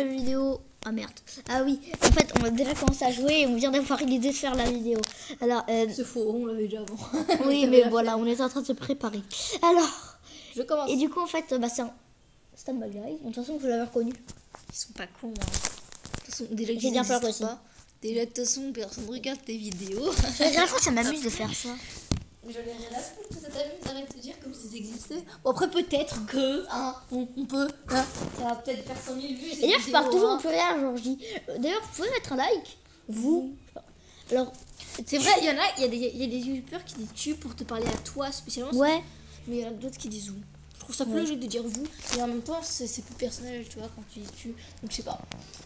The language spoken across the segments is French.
fait une vidéo. Ah merde. Ah oui, en fait, on a déjà commencé à jouer et on vient d'avoir l'idée de faire la vidéo. Alors, c'est faux, on l'avait déjà avant. oui, mais voilà, on est en train de se préparer. Alors, je commence. Et du coup, en fait, c'est un stand-by guys. De toute façon, vous l'avez reconnu. Ils sont pas cons. Hein. De toute façon, déjà J'ai bien peur aussi. Déjà, de toute façon, personne ne regarde tes vidéos. La dernière fois, ça m'amuse de faire ça. Mais j'en ai rien à foutre que ça t'amuse, arrête de dire comme si ça existait. Bon, après, peut-être que, hein, on peut, hein, ça va peut-être faire 100 000 vues. Et d'ailleurs, je pars toujours au pluriel, genre je dis. D'ailleurs, vous pouvez mettre un like. Vous. Alors, c'est vrai, il y a des youtubeurs qui disent tu pour te parler à toi spécialement. Ouais. Mais il y en a d'autres qui disent vous. Je trouve ça plus logique de dire vous. Et en même temps, c'est plus personnel, tu vois, quand tu dis tu. Donc, je sais pas.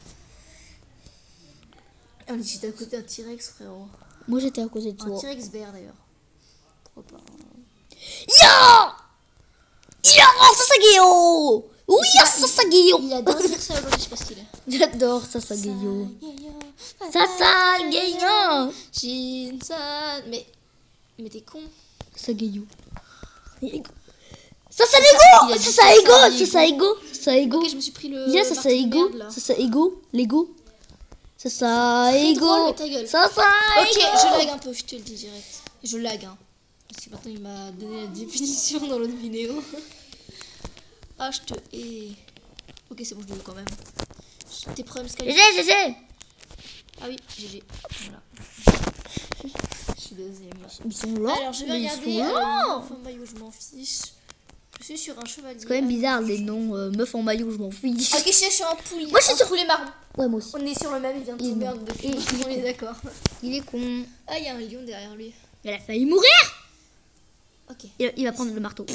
On était à côté d'un T-Rex, frérot. Moi, j'étais à côté de toi. Un T-Rex vert d'ailleurs. Pas. Ya Sasageyo. Oui, Sasageyo. Il adore dire ça aujourd'hui, je sais pas ce qu'il est. J'adore Sasageyo. Sasageyo. Shinsan. Mais t'es con. Sasageyo. Sasaego. Ok, je me suis pris le. Il y a Sasaego. Lego. Sasaego. Ta gueule. Sasaego. Ok, je lag un peu, je te le dis direct. Je lag, hein. Parce que maintenant il m'a donné la définition dans l'autre vidéo. Ah, je te hais. Ok, c'est bon, je le veux quand même. Tes problèmes Skype. GG. Ah oui, GG. Voilà. Je suis deuxième. Ils sont là. Alors, je vais regarder. Meuf en maillot, je m'en fiche. Je suis sur un chevalier. C'est quand même bizarre les noms. Meuf en maillot, je m'en fiche. Ok, je suis sur un poulet. Moi, je suis sur poulet marron. Ouais, moi aussi. On est sur le même, il vient de tomber depuis. On est d'accord. Il est con. Ah, il y a un lion derrière lui. Il a failli mourir. Ok. Il va prendre le marteau.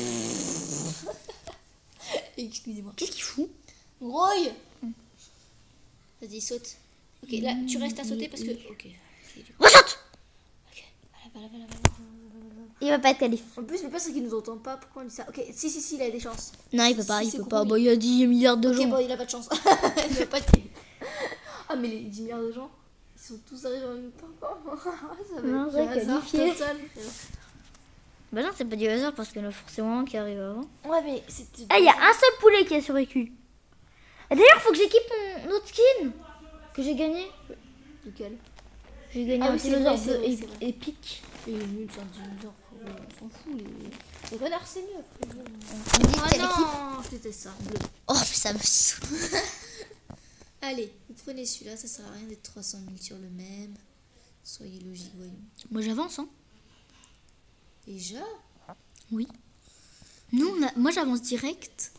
Excusez-moi. Qu'est-ce qu'il fout? Groille. Vas-y, saute. Ok, là, tu restes à sauter parce que... Ok. Ressaute. Ok. Voilà. Il va pas être qualifié. En plus, le pire, c'est qu'il nous entend pas. Pourquoi on dit ça? Ok, si, il a des chances. Non, il peut pas, Si, il peut c'est pas. gros, Bon, il y a 10 milliards de gens. Ok, bon, il a pas de chance. Il va pas être... Ah, mais les 10 milliards de gens, ils sont tous arrivés en même temps. Ça va Non, être c'est le hasard qualifié. total. Bah non, c'est pas du hasard parce qu'il y en a forcément un qui arrive avant. Ouais, mais c'était... Ah, il y a un seul poulet qui est survécu. Et d'ailleurs, faut que j'équipe mon autre skin que j'ai gagné. Lequel? J'ai gagné Ah un oui, c'est dinosaure vrai, c'est vrai. épique. Et nul, c'est un dinosaure, on s'en fout. Les renards, c'est mieux. Ah non, c'était ça, bleu. Oh, mais ça me saoule. Allez, vous prenez celui-là, ça sert à rien d'être 300 000 sur le même. Soyez logique, voyons. Moi, j'avance, hein. Déjà? Oui. Nous, moi, j'avance direct.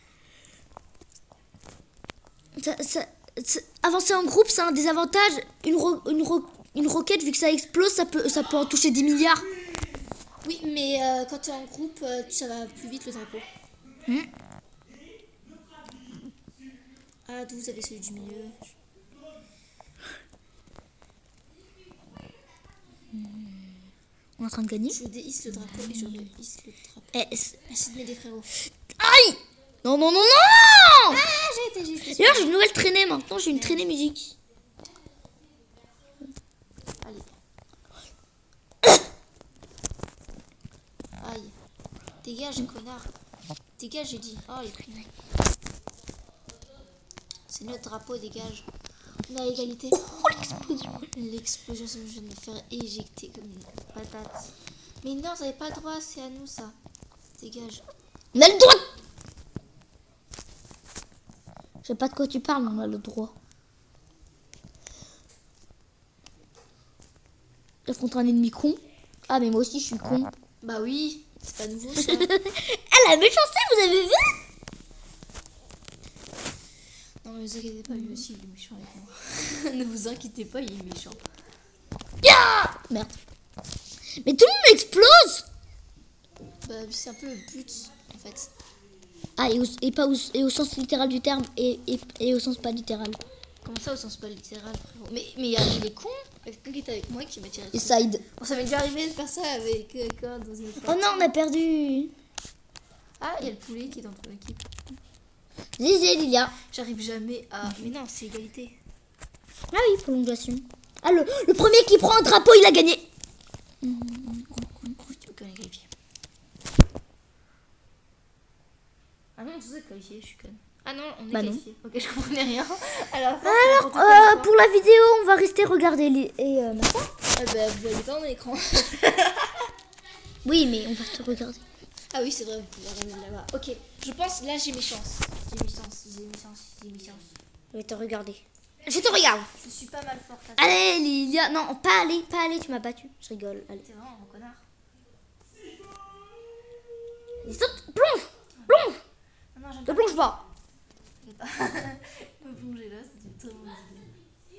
Avancer en groupe, c'est un désavantage. Une roquette, vu que ça explose, ça peut en toucher 10 milliards. Oui, mais quand tu es en groupe, ça va plus vite le drapeau. Ah, d'où vous avez celui du milieu? On est en train de gagner. Je déhisse le drapeau et je rehisse le drapeau. Merci de m'aider, frérot. Aïe! Non! Ah, j'ai été. D'ailleurs, j'ai une nouvelle traînée maintenant. J'ai une traînée musique. Allez. Aïe. Dégage, connard. Dégage, j'ai dit. Oh, les prix. C'est notre drapeau, dégage. On est à égalité. Oh, l'explosion. L'explosion, ça me vient de me faire éjecter comme une patate. Mais non, vous n'avez pas le droit, c'est à nous ça. Dégage. On a le droit. Je sais pas de quoi tu parles, mais on a le droit. J'affronte un ennemi con. Ah, mais moi aussi, je suis con. Bah oui, c'est pas nouveau ça. Elle a méchanceté, vous avez vu? Non, mais ne vous inquiétez pas, lui aussi il est méchant avec moi. Ne vous inquiétez pas, il est méchant. Merde. Mais tout le monde explose. Bah, c'est un peu le but en fait. Ah, et au sens littéral du terme et au sens pas littéral. Comment ça au sens pas littéral, frérot? Mais il y a des cons, quelqu'un qui est avec moi qui m'a tiré Et dessus. side. Bon, ça m'est déjà arrivé de faire ça avec quelqu'un dans une Oh non, on a perdu. Ah, il y a le poulet qui est dans ton équipe. Zizé, Lilia. J'arrive jamais à... Mais non, c'est égalité. Ah oui, prolongation. Ah, le premier qui prend un drapeau, il a gagné. Ok, on est qualifié. Ah non, je sais qualifié, je suis conne. Ah non, on est Bah non. qualifié. Ok, je comprenais rien. Alors, Pour la vidéo, on va rester regarder machin. bah, vous voyez pas mon écran. Oui, mais on va te regarder. Ah oui, c'est vrai, vous pouvez regarder là-bas. Ok, je pense là j'ai mes chances. J'ai mes chances. Je vais te regarder. Je te regarde. Je suis pas mal forte. Allez, Lilia. Non, pas aller, tu m'as battu. Je rigole. Allez. T'es vraiment un connard. Saute, plonge. Non, j'aime Ne plonge pas. pas. Me plonger là, c'est une très mauvaise idée.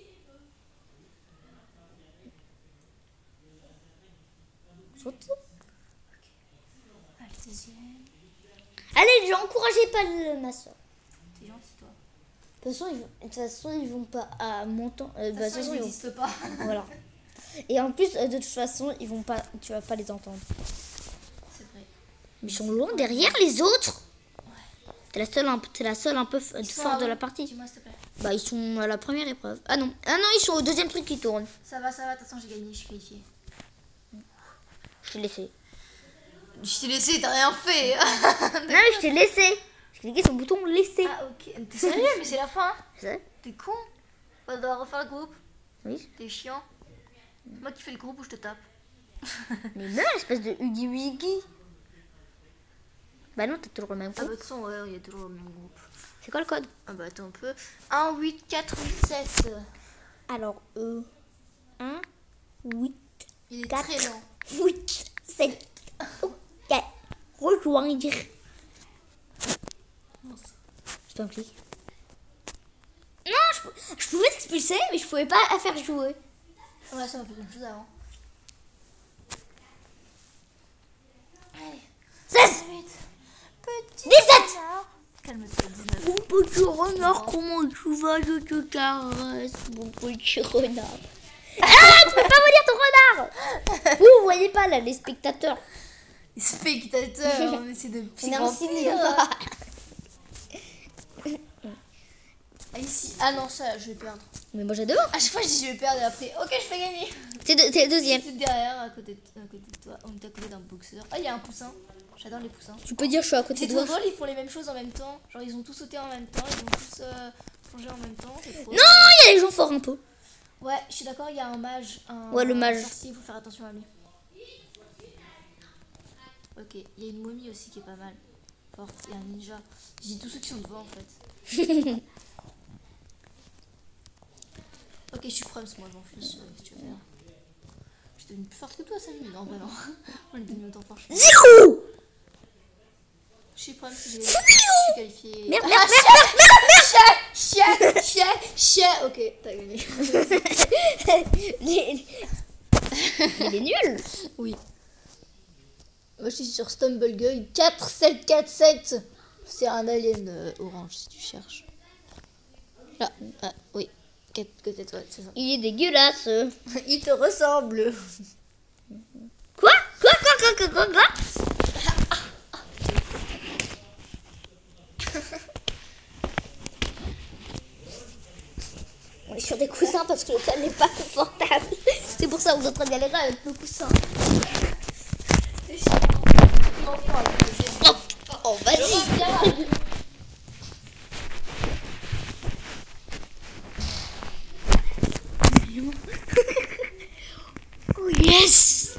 Saute. Allez, deuxième. Allez, j'ai encouragé pas ma soeur. T'es gentil, toi. De toute façon, ils vont pas à mon temps. De toute façon, ils n'existent pas. Voilà. Et en plus, de toute façon, ils vont pas. Tu vas pas les entendre. C'est vrai. Mais ils sont loin derrière les autres. T'es la seule un peu forte de la partie. Dis-moi, s'il te plaît. Bah, ils sont à la première épreuve. Ah non, ils sont au deuxième truc qui tourne. Ça va, de toute façon, j'ai gagné, je suis qualifiée. Je t'ai laissé. Je t'ai laissé, t'as rien fait. Non, mais je t'ai laissé. J'ai cliqué sur le bouton laisser. Ah, ok. T'es sérieux, mais c'est la fin. Je sais. T'es con. On va devoir refaire le groupe. Oui. T'es chiant. C'est moi qui fais le groupe ou je te tape. Mais non, espèce de Huggy Wuggy. Bah non, t'as toujours le même Ah, code. bah, de toute façon, ouais, il y a toujours le même groupe. C'est quoi le code? Ah, bah, attends un peu. 1, 8, 4, 8, 7. Alors, 1, 8, Il est 4, très lent. 8, 7. Ok. Rejoindre. C'est pas un clic. Non, je pouvais t'expulser, mais je pouvais pas faire jouer. Ouais, ça m'a fait une chose avant. Allez. 16, Petit 17. renard. Calme-toi, 19. Mon petit renard, comment tu vas? Je te caresse, mon petit renard. Ah, tu peux pas me dire ton renard. Vous voyez pas là, les spectateurs. Les spectateurs, mais c'est de On est pire en en pire. cinéma. Ah, ici. Ah non, ça, je vais perdre. Mais moi j'adore. À chaque fois, je dis je vais perdre et après, ok, je fais gagner. T'es deuxième. Tout derrière, à côté de toi. On est à côté d'un boxeur. Ah, il y a un poussin. J'adore les poussins. Tu peux dire je suis à côté C'est de trop toi. drôle, ils font les mêmes choses en même temps. Genre, ils ont tous sauté en même temps, ils ont tous plongé en même temps. C'est trop Non, il y a les gens forts un peu. Ouais, je suis d'accord, il y a un mage. Ouais, le mage. Un sorcier, il faut faire attention à lui. Ok, il y a une momie aussi qui est pas mal. Forte, il y a un ninja. Je dis tous ceux qui sont devant en fait. Ok, je suis Prums, moi je m'en fiche. Qu'est-ce que tu veux faire? Je suis devenue plus forte que toi, Samy. Non, bah non. On est devenus autant forts. Zéro. Je suis Prums, je suis qualifiée. Merde, Chien. Ok, t'as gagné. Il est nul. Oui. Moi je suis sur Stumbleguy 4747. C'est un alien orange si tu cherches. Là, ah, oui. Côté toi, c'est ça. Il est dégueulasse. Il te ressemble. Quoi? On est sur des coussins parce que le sol n'est pas confortable. C'est pour ça qu'on est en train de galérer avec nos coussins. Oh, vas-y. Oh yes.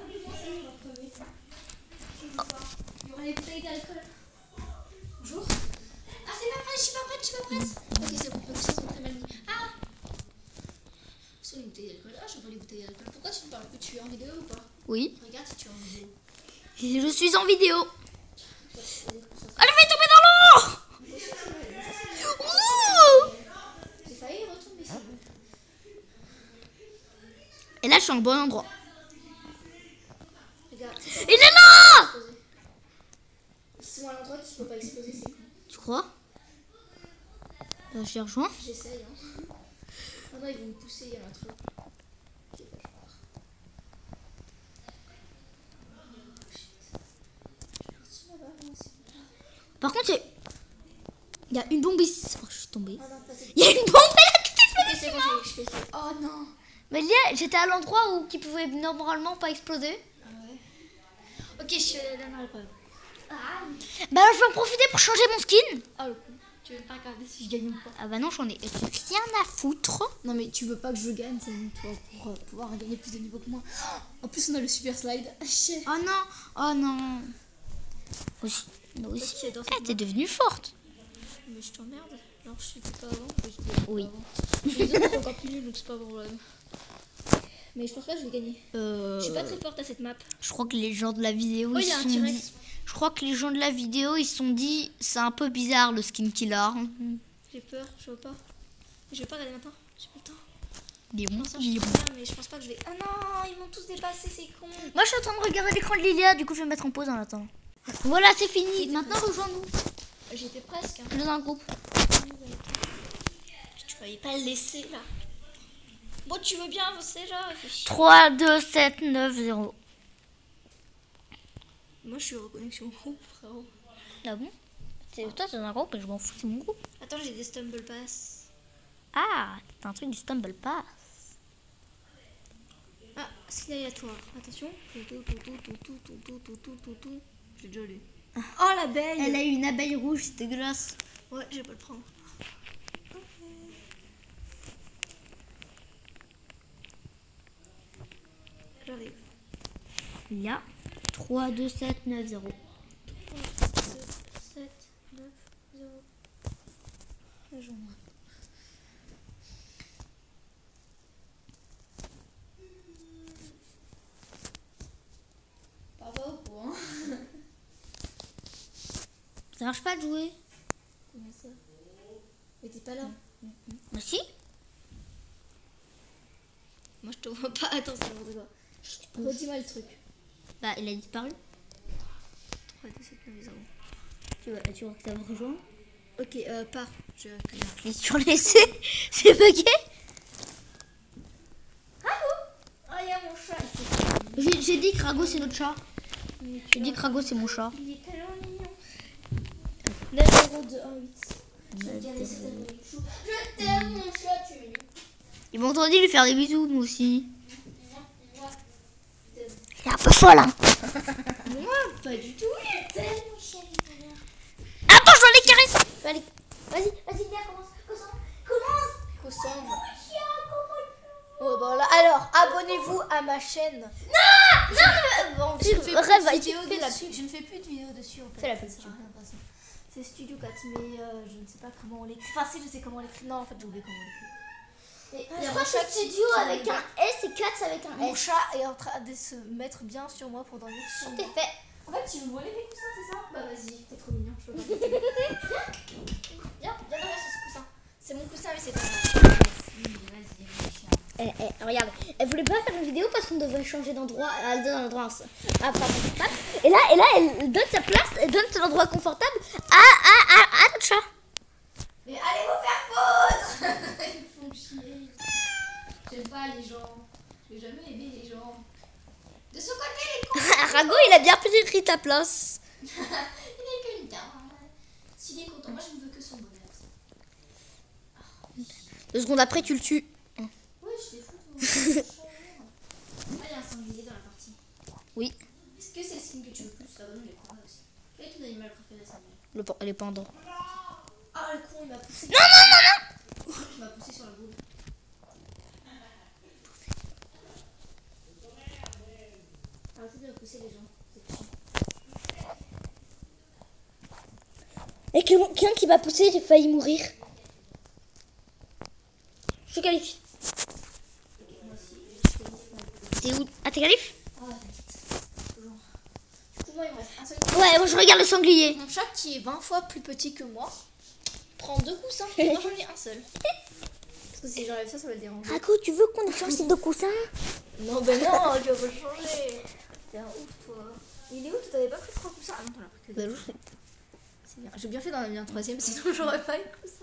Bonjour. Ah, je suis pas prête. Ok, c'est bon, ça c'est très mal dit. Ah, ce sont les bouteilles d'alcool. Ah, j'en veux les bouteilles d'alcool. Pourquoi tu me parles que tu es en vidéo ou pas? Oui. Regarde si tu es en vidéo. Je suis en vidéo. Ah, je vais tomber dans l'eau. Ouh. J'ai failli retomber ça. Et là, je suis en bon endroit. Regarde. Il est là. C'est moi à l'endroit qui ne peut pas exploser, c'est con. Tu crois? Je les rejoins. J'essaye, hein. Ah non, ils vont me pousser, il y a un truc. Ok, bah, je pars. Oh, shit. Je suis partie là-bas, moi aussi. Par contre, il y a une bombe ici. Oh, je suis tombée. Ah non, pas cette. Il y a une bombe là. Ok, c'est bon, je fais ça. Oh non. Mais j'étais à l'endroit où qui pouvait normalement pas exploser. Ah ouais. Ok, je suis allée dans la preuve. Ah, Bah, je vais en profiter pour changer mon skin. oh le coup. Tu veux pas regarder si je gagne ou pas? Ah bah non, j'en ai rien à foutre. Non mais tu veux pas que je gagne, c'est toi pour pouvoir gagner plus de niveau que moi. En plus on a le super slide. Oh non, oh non. Aussi, moi aussi. Ok, j'adore Ah, t'es devenue forte. Mais je t'emmerde. Alors je suis pas avant. Oui. Les autres sont encore plus nuls donc c'est pas un problème. Mais je pense pas que je vais gagner. Je suis pas très forte à cette map. Je crois que les gens de la vidéo, Oh, ils il y a se un sont T-Rex. dit... Je crois que les gens de la vidéo, ils se sont dit, c'est un peu bizarre le skin killer. J'ai peur, je vois pas. Je vais pas regarder maintenant. J'ai pas le temps. Léon, Ça, je Léon. peux faire, mais je pense pas que je vais. Ah non, ils m'ont tous dépassé, c'est con. Moi, je suis en train de regarder l'écran de Lilia, du coup, je vais me mettre en pause en attendant. Voilà, c'est fini. Maintenant, rejoins-nous J'étais presque. Hein. dans un groupe. Tu m'avais pas le laisser là. Bon, tu veux bien avancer là? 3, 2, 7, 9, 0. Moi, je suis en connexion groupe, frérot. Ah bon? Toi, c'est dans un groupe et je m'en fous, c'est mon groupe. Attends, j'ai des Stumble Pass. Ah, c'est un truc du Stumble Pass. Ah, c'est aléatoire. Attention. Je l'ai déjà lu. Oh, l'abeille! Elle a eu une abeille rouge, c'est dégueulasse. Ouais, je vais pas le prendre. J'arrive. Il y a 3, 2, 7, 9, 0. 7, 9, 0. Rejoins-moi. Pas au point. Ça marche pas de jouer? Comment ça? Mais t'es pas là. Bah si. Moi je te vois pas. Attends, c'est n'importe quoi. Redis-moi le truc. Bah, il a disparu. 3, 2, 7, 9, 0. Tu vois que ça va rejoindre? Ok, pars. Je vais Clique sur laisser. C'est bugué. Oh, il y a mon chat. J'ai dit que Rago c'est notre chat. J'ai dit que Rago c'est mon chat. Il est tellement mignon. 9, 0, 2, 1, 8. Je t'aime mon chat, tu es mignon. Ils m'ont entendu lui faire des bisous, nous aussi. C'est un peu folle, hein. Moi, pas du tout. Je t'aime mon chat. Attends, je dois les caresser. Allez, vas-y, viens, commence. Oh, bah là, alors, abonnez-vous à ma chaîne. Non, je ne fais plus de vidéos dessus. Je ne fais plus de vidéos dessus en fait. Fais la pub. Ça sert à rien, de toute façon. C'est Studio 4, mais je ne sais pas comment on l'écrit. Enfin, si, je sais comment on l'écrit. Non, en fait, j'ai oublié comment on l'écrit. Je crois que c'est studio avec un S et 4 avec un Mon S. chat est en train de se mettre bien sur moi pour dormir sur moi. C'est fait. En fait, tu me volais mes coussins, c'est ça? Bah vas-y, t'es trop mignon, je peux pas. Viens dormir sur ce coussin. C'est mon coussin, mais c'est pas grave. Regarde, elle voulait pas faire une vidéo parce qu'on devait changer d'endroit. Elle donne un endroit confortable. Et là, elle donne sa place, elle donne son endroit confortable à notre chat. Mais allez vous faire foutre. Ils font chier. J'aime pas les gens. J'ai jamais aimé les gens. De ce côté, les cons. Rago, il a bien pris ta place. Il est qu'une tard. S'il est content, moi je ne veux que son bonheur. 2 secondes après, tu le tues. Ouais, je t'ai foutu. Ah, il y a un sanglier dans la partie. Oui. Est-ce que c'est le skin que tu veux plus? Ça va nous les prendre aussi. Quel est ton animal préféré, sanglier? Les pendants. Ah, le con, il m'a poussé. Non. Il m'a poussé sur la boule. Arrêtez de pousser les gens. C'est chiant. Et quelqu'un qui m'a poussé, j'ai failli mourir. Je qualifie. Moi aussi. T'es où? Ah, t'es qualif? Ah, t'inquiète. Toujours. Du coup, moi, il me reste un seul. Ouais, moi je regarde le sanglier. Mon chat, qui est 20 fois plus petit que moi, prend 2 coussins. Et moi, j'en ai un seul. Parce que si j'enlève ça, ça va le déranger. Rago, tu veux qu'on échange ces 2 coussins? Non, ben non, tu vas pas le changer. T'es un ouf, toi. Il est où? Tu t'avais pas pris 3 coussins? Ah non, t'en as pris que 2. C'est bien. J'ai bien fait d'en avoir mis un 3ème, sinon j'aurais pas eu de coussin.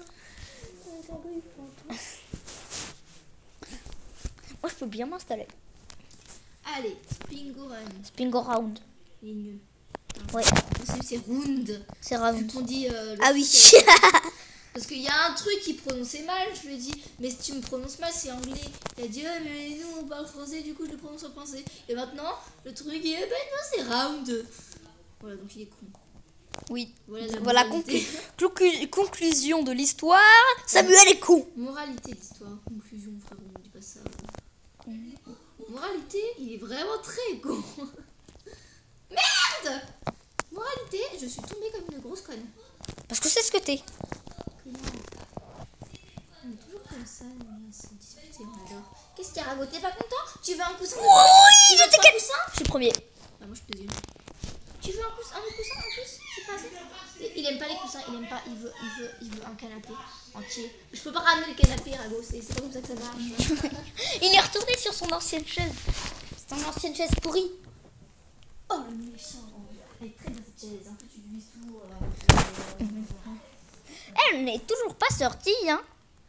Moi, je peux bien m'installer. Allez, Spingo Run. Spingo round. Il est nul. Ouais, C'est round. c'est round. On dit. Ah oui. Parce qu'il y a un truc qui prononçait mal, je lui ai dit, mais si tu me prononces mal, c'est anglais. Il a dit, ouais, mais nous on parle français, du coup je le prononce en français. Et maintenant, le truc est, ben non, c'est round. Voilà, donc il est con. Oui. Voilà, Conclusion de l'histoire. Samuel est con. Moralité de l'histoire. Conclusion, frérot, on dit pas ça. Moralité, il est vraiment très con. Merde. Moralité, je suis tombée comme une grosse conne. Parce que c'est ce que t'es. Connard. On est toujours comme ça, on se disputer, on adore. Qu'est-ce qu'il y a, Rago? T'es pas content? Tu veux un coussin? Oui, tu veux un coussin? Je suis premier. Ah, moi je suis deuxième. Tu veux un coussin en plus? C'est pas assez. Il aime pas les coussins, il aime pas, il veut un canapé entier. Je peux pas ramener le canapé, Rago, c'est pas comme ça que ça marche. Il est retourné sur son ancienne chaise. C'est ton ancienne chaise pourrie. Oh le méchant. Elle est très bien cette chaise, en fait tu lui toujours là. Elle n'est toujours pas sortie, hein.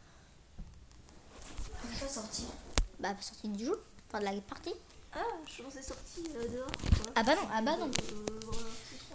Elle n'est pas sortie. Bah, pas sortie du jour. Enfin, de la partie. Ah, je pensais sortie dehors. Ah bah non. Voilà.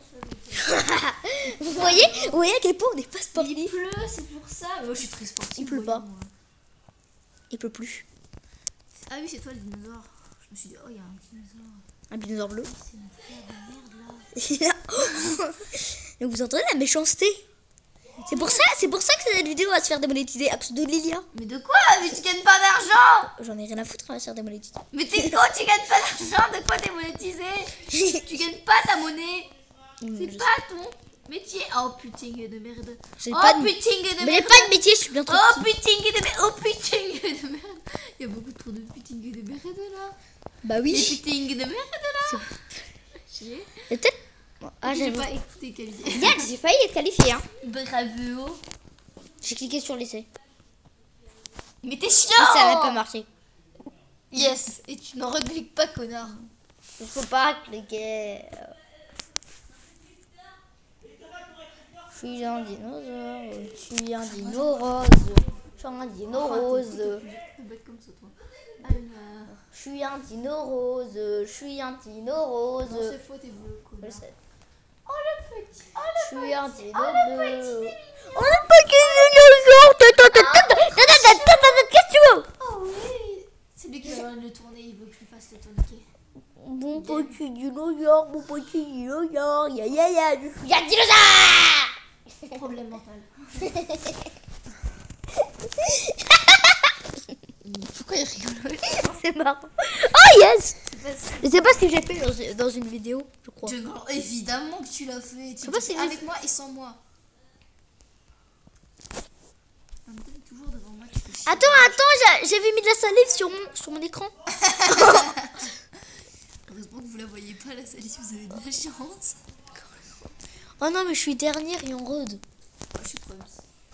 Vous voyez à quel point on n'est pas sportif. Il pleut, c'est pour ça. Mais moi je suis très sportive. Il pleut pas. Il pleut plus. Ah oui, c'est toi le dinosaure. Je me suis dit, oh, il y a un dinosaure. Un dinosaure bleu. C'est mon frère de merde là. Donc vous entendez la méchanceté. C'est pour ça que cette vidéo va se faire démonétiser à cause de Lilia. Mais de quoi? Mais tu gagnes pas d'argent. J'en ai rien à foutre, on va se faire démonétiser. Mais t'es con, tu gagnes pas d'argent. De quoi t'es monétisé? Tu gagnes pas ta monnaie. C'est pas ton métier. Oh putain de merde. J'ai Oh pas de... putain de Mais merde. j'ai pas de métier, je suis bien trop Oh petite. putain de merde. Oh putain de merde. Il y a beaucoup trop de putain de merde là. Bah Des oui. putain de merde là. Et peut-être... Ah, J'ai j'avoue. pas écouté qualifié. Regarde, j'ai failli être qualifiée, hein. Bravo. J'ai cliqué sur l'essai. Mais t'es Et chiant. ça n'a pas marché. Yes. Et tu n'en recliques pas, connard. Il faut pas cliquer. Je suis un dinosaure. Je suis un dino rose. Je suis un dino rose. Comme ça, toi. Alors. Je suis un dino rose. Je suis un dino rose. Non, c'est faux, t'es bleu, Je connard. sais. Oh le petit. Oh Je suis un dino bleu. petit. Oh le petit dinosaure. Qu'est-ce que tu veux? Oh oui. C'est lui qui va le tourner, il veut que je lui fasse le tourniquet. Mon petit dinosaure, mon petit dinosaure. Ya ya ya. Je suis un dinosaure. Problème mental. Pourquoi il rigole? C'est marrant. Oh yes. C'est Je sais pas ce que j'ai fait dans une vidéo, je crois. évidemment que tu l'as fait. Tu sais pas dis si j'ai avec moi et sans moi. Toujours devant moi, tu fais chier. Attends, j'avais mis de la salive sur mon écran. Heureusement que vous la voyez pas la salive, vous avez de la chance. Oh non, mais je suis dernière et en road. Je suis première.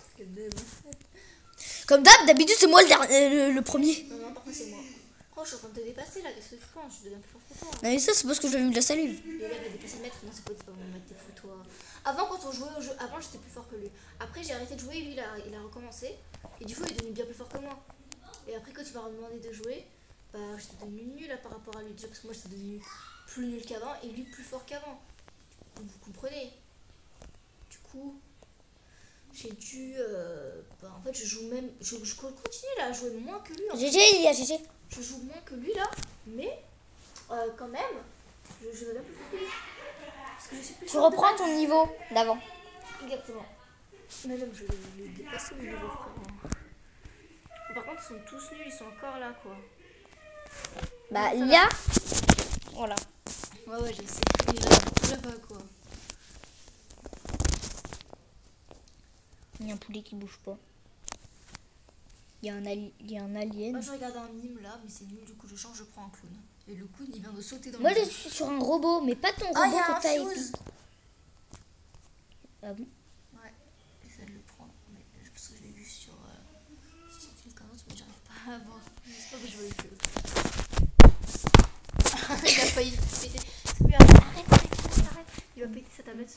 Comme d'habitude, c'est moi le premier. Non, par contre, c'est moi. Oh, je suis en train de te dépasser là, qu'est-ce que tu penses? Je deviens plus fort que toi. Non, mais ça, c'est parce que j'avais mis de la salive. Le gars va dépasser le maître, non, c'est pas mon maître, t'es fou toi. Avant, quand on jouait au jeu, avant j'étais plus fort que lui. Après, j'ai arrêté de jouer et lui, il a recommencé. Et du coup, il est devenu bien plus fort que moi. Et après, quand tu m'as demandé de jouer, bah, j'étais devenu nul là, par rapport à lui. Déjà, parce que moi, j'étais devenu plus nul qu'avant et lui plus fort qu'avant. Vous comprenez? Du coup, j'ai dû. Bah, en fait, je continue là à jouer moins que lui. En fait. GG, il y a GG. Je joue moins que lui là, mais quand même, je vais bien plus fort que lui. Parce que je suis plus Tu forte de reprends base. ton niveau d'avant. Exactement. Mais même, je vais dépasser mon niveau, frère. Par contre, ils sont tous nuls, ils sont encore là, quoi. Bah, il y a... Voilà. Ouais, j'essaie. Il est là-bas, quoi. Il y a un poulet qui bouge pas. Il y a un alien. Moi, je regarde un mime là, mais c'est nul, du coup, je change, je prends un clown. Et le clown, il vient de sauter dans Moi, le je vide. suis sur un robot, mais pas ton Ah, il robot y a que un t'as fuse. épique. Ah bon? Ouais, j'essaie de le prendre, mais parce que je l'ai vu sur quelqu'un d'autre, mais j'arrive pas à voir. J'espère que je vais le faire. Il a failli péter. Mais arrête. Il va péter sa tablette.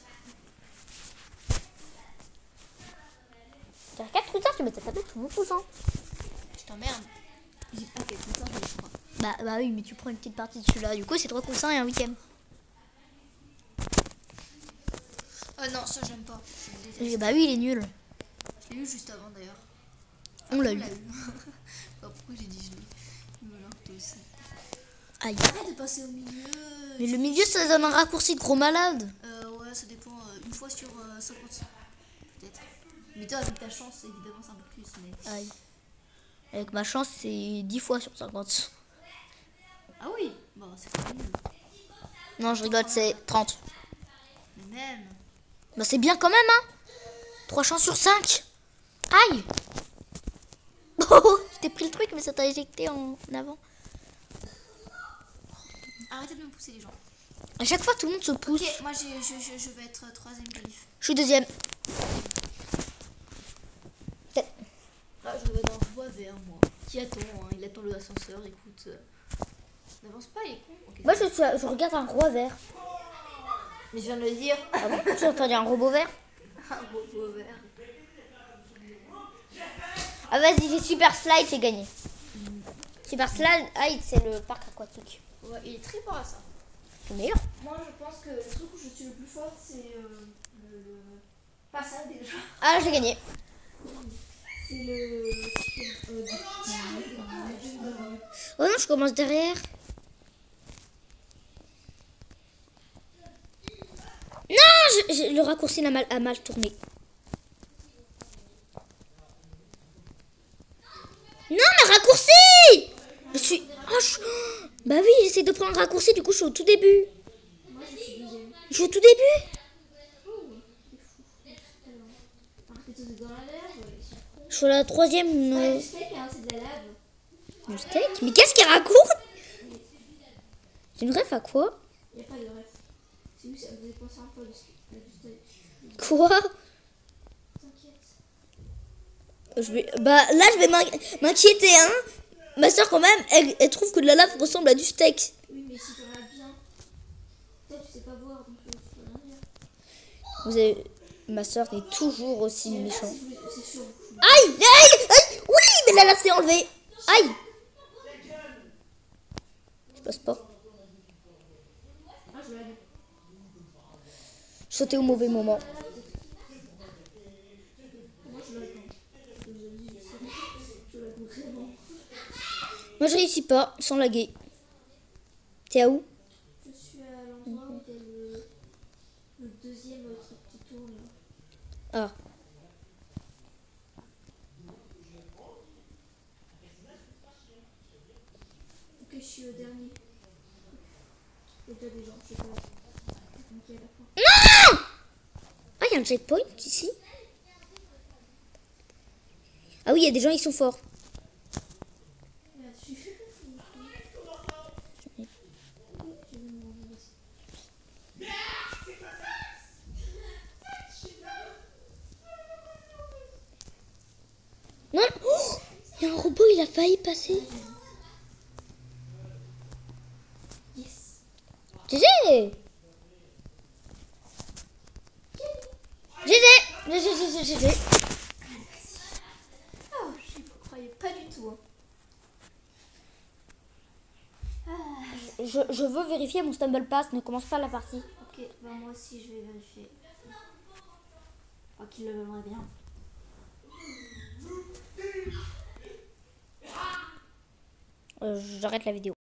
T'as 4 coussins, tu mets ta tablette sur mon coussin. Je t'emmerde. J'ai pas quelque chose, je crois. Bah oui, mais tu prends une petite partie de celui-là. Du coup, c'est 3 coussins et un 8ème. Ah non, ça j'aime pas. Je le déteste. Bah oui, il est nul. Je l'ai eu juste avant d'ailleurs. On l'a eu. Bah, pourquoi j'ai dit je l'ai? Mais alors toi aussi. Aïe. Arrête de passer au milieu. Mais le milieu, ça donne un raccourci de gros malade. Ouais, là, ça dépend. Une fois sur 50. Peut-être. Mais toi, avec ta chance, évidemment, c'est un peu plus. Mais... Aïe. Avec ma chance, c'est 10 fois sur 50. Ah oui, bon, c'est pas nul. Non, je rigole, c'est 30. Mais même. Bah, c'est bien quand même, hein. 3 chances sur 5. Aïe. Oh, je t'ai pris le truc, mais ça t'a éjecté en avant. Arrêtez de me pousser, les gens. À chaque fois, tout le monde se pousse. Ok, moi, je vais être 3ème qualif. Je suis 2ème. Ah, je vais dans le bois vert, moi. Qui attend, hein, il attend l'ascenseur, écoute. N'avance pas, il est con. Okay. Moi, je regarde un roi vert. Mais je viens de le dire. Ah bon? Tu as entendu un robot vert? Un robot vert. Ah, vas-y, j'ai Super Slide, j'ai gagné. Super Slide, c'est le parc aquatique. Ouais, il est très fort à ça. C'est meilleur. Moi, je pense que le truc où je suis le plus forte, c'est le... Pas ça, déjà. Ah, j'ai gagné. C'est le... Oh non, je commence derrière. Non, le raccourci a mal tourné. Non, mais raccourci! Je suis... Oh, bah oui, j'essaie de prendre un raccourci, du coup je suis au tout début. Moi, je suis 2ème. Je suis au tout début. Je suis à la 3ème. Ouais, du steak, hein, c'est de la lave. Du steak? Mais qu'est-ce qu'il raconte? C'est une ref à quoi? Il n'y a pas de ref. C'est vous, ça vous avez pensé un peu du steak. Quoi? T'inquiète. Bah là je vais m'inquiéter, hein. Ma soeur quand même, elle trouve que de la lave ressemble à du steak. Oui, mais si tu regardes bien, toi tu sais pas voir, donc tu peux rien dire. Vous avez... Ma soeur est toujours aussi méchante. C'est sûr. Aïe, aïe, aïe. Oui, mais la lave s'est enlevée. Aïe. Je passe pas. Ah, je l'ai. Je sautais au mauvais moment. Moi, je l'ai pas. Je l'ai vraiment. Moi je réussis pas sans laguer. T'es à où? Je suis à l'endroit où il y a le 2ème truc qui tourne. Ah. Ok, je suis au dernier. Il y a déjà des gens, je sais pas. À la fin. Non! Ah, il y a un checkpoint ici. Ah oui, il y a des gens, ils sont forts. Là-dessus. Non, oh, il y a un robot, il a failli passer. Yes. GG! GG! Oh, je ne croyais pas du tout. Hein. Je veux vérifier mon Stumble Pass, ne commence pas la partie. Ok, bah moi aussi je vais vérifier. Oh, qu'il le aimerait bien. J'arrête la vidéo.